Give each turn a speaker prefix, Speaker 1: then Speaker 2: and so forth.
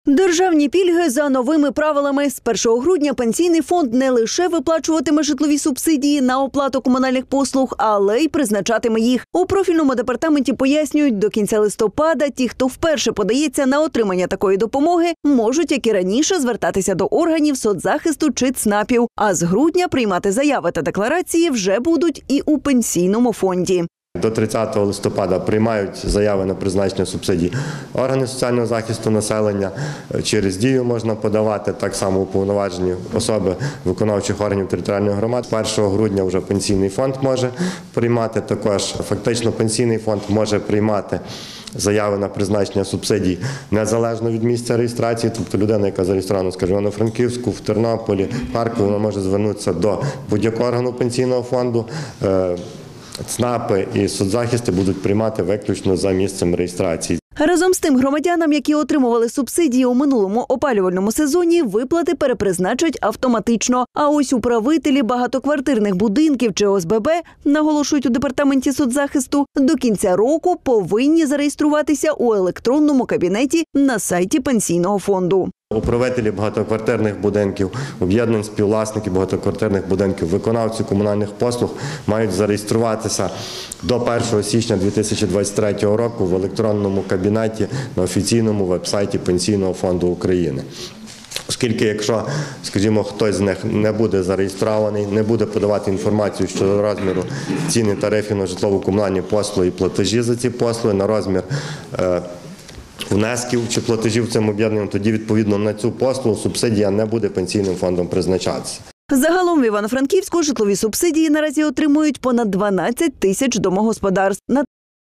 Speaker 1: Державні пільги за новими правилами. З 1 грудня Пенсійний фонд не лише виплачуватиме житлові субсидії на оплату комунальних послуг, але й призначатиме їх. У профільному департаменті пояснюють, до кінця листопада ті, хто вперше подається на отримання такої допомоги, можуть, як і раніше, звертатися до органів соцзахисту чи ЦНАПів. А з грудня приймати заяви та декларації вже будуть і у Пенсійному фонді.
Speaker 2: До 30 листопада приймають заяви на призначення субсидій органи соціального захисту населення. Через Дію можна подавати, так само уповноважені особи виконавчих органів територіальних громад. 1 грудня вже Пенсійний фонд може приймати. Також фактично Пенсійний фонд може приймати заяви на призначення субсидій незалежно від місця реєстрації. Тобто людина, яка зареєстрована, скажімо, в Івано-Франківську, в Тернополі, в Харкові, вона може звернутися до будь-якого органу Пенсійного фонду. ЦНАПи і соцзахисти будуть приймати виключно за місцем реєстрації.
Speaker 1: Разом з тим, громадянам, які отримували субсидії у минулому опалювальному сезоні, виплати перепризначать автоматично. А ось управителі багатоквартирних будинків чи ОСББ, наголошують у департаменті соцзахисту, до кінця року повинні зареєструватися у електронному кабінеті на сайті Пенсійного фонду.
Speaker 2: Управителі багатоквартирних будинків, об'єднань співвласників багатоквартирних будинків, виконавці комунальних послуг мають зареєструватися до 1 січня 2023 року в електронному кабінеті на офіційному веб-сайті Пенсійного фонду України. Оскільки, якщо, скажімо, хтось з них не буде зареєстрований, не буде подавати інформацію щодо розміру ціни тарифів на житлово-комунальні послуги і платежі за ці послуги, на розмір внесків чи платежів цим об'єднанням, тоді, відповідно, на цю послугу субсидія не буде Пенсійним фондом призначатися.
Speaker 1: Загалом в Івано-Франківську житлові субсидії наразі отримують понад 12 тисяч домогосподарств.